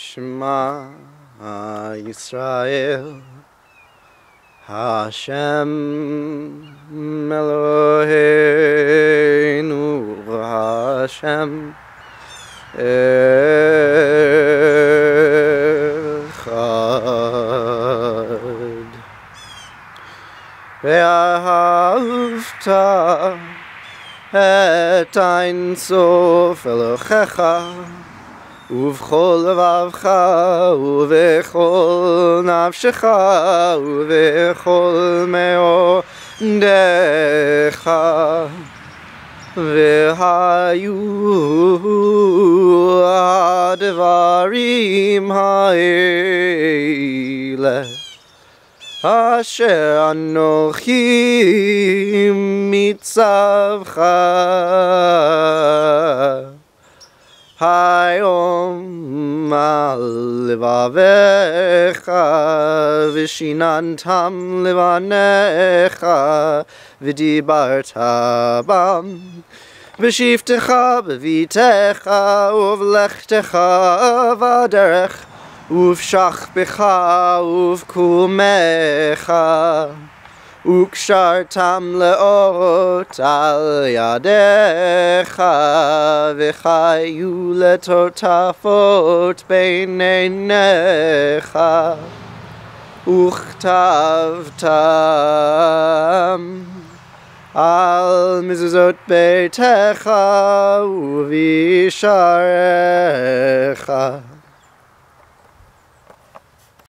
Shema Yisrael Hashem Eloheinu Hashem Echad Ve'ahavta et ein sof Elohecha ובכל לבבך ובכל נפשך ובכל מאודך והיו הדברים האלה אשר אנוכי מצווך היום על לבביך ושיננתם לבניך ודיברת בם בשבתך בביתך ובלכתך בדרך ובשכבך ובקומך וקשרתם לאות על ידיך וחיו לטוטפות בין עיניך וכתבתם על מזוזות ביתך ובשעריך